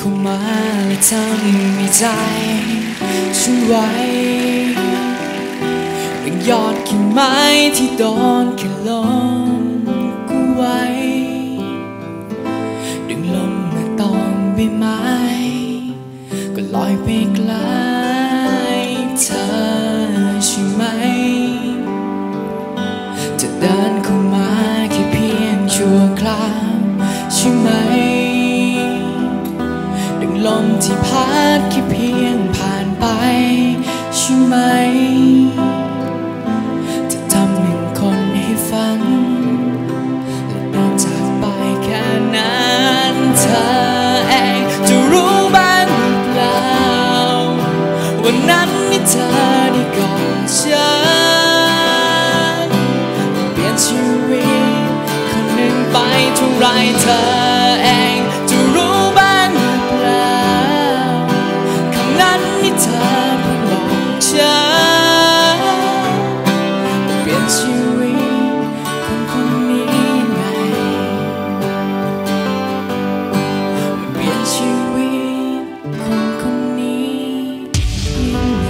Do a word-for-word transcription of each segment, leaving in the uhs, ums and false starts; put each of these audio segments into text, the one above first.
เข้ามาและทำให้ใจฉันไหวดังยอดกิ่งไม้ที่โดนแค่ลมก็ไหวดังลมเมื่อตอมใบไม้ก็ลอยไปไกลเธอใช่ไหมจะเดินเข้ามาแค่เพียงชั่วคราวใช่ไหมดังลมที่พัดแค่เพียงผ่านไปใช่ไหมจะทำหนึ่งคนให้ฝันและเดินจากไปแค่นั้นเธอเองจะรู้บ้างหรือเปล่าวันนั้นที่เธอได้กอดฉันเปลี่ยนชีวิตคนหนึ่งไปเท่าไรเธอเองจะรู้บ้างหรือเปล่าคำนั้นที่เธอเพิ่งบอกฉันเปลี่ยนชีวิตคนคนนี้ไงเปลี่ยนชีวิตคนคนนี้ยังไง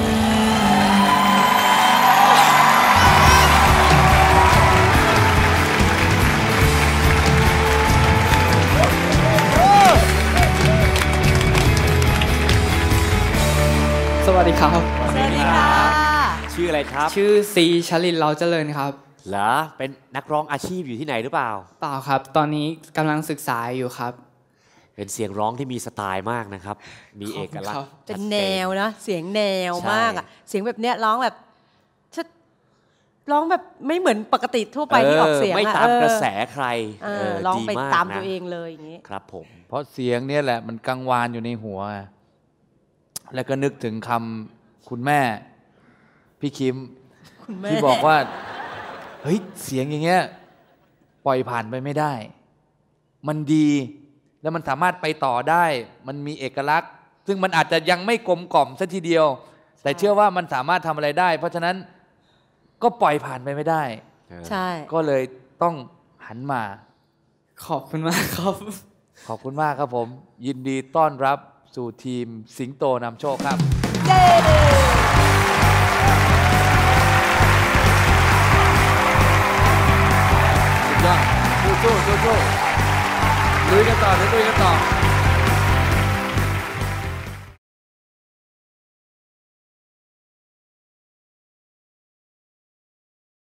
สวัสดีครับสวัสดีค่ะชื่ออะไรครับชื่อซีชลินเราเจริญครับเหรอเป็นนักร้องอาชีพอยู่ที่ไหนหรือเปล่าเปล่าครับตอนนี้กำลังศึกษาอยู่ครับเป็นเสียงร้องที่มีสไตล์มากนะครับมีเอกลักษณ์เป็นแนวนะเสียงแนวมากอ่ะเสียงแบบเนี้ยร้องแบบร้องแบบไม่เหมือนปกติทั่วไปที่ออกเสียงไม่ตามกระแสใครร้องไปตามตัวเองเลยอย่างนี้ครับผมเพราะเสียงเนี่ยแหละมันกังวานอยู่ในหัวแล้วก็นึกถึงคำคุณแม่พี่คิมที่บอกว่าเฮ้ยเสียงอย่างเงี้ยปล่อยผ่านไปไม่ได้มันดีแล้วมันสามารถไปต่อได้มันมีเอกลักษณ์ซึ่งมันอาจจะยังไม่กลมกล่อมซะทีเดียวแต่เชื่อว่ามันสามารถทำอะไรได้เพราะฉะนั้นก็ปล่อยผ่านไปไม่ได้ใช่ก็เลยต้องหันมาขอบคุณมากครับขอบคุณมากครับผมยินดีต้อนรับสู่ทีมสิงโตนำโชคครับเย้สุดยอดสู้สู้สู้ลุยกันต่อลุยกันต่อ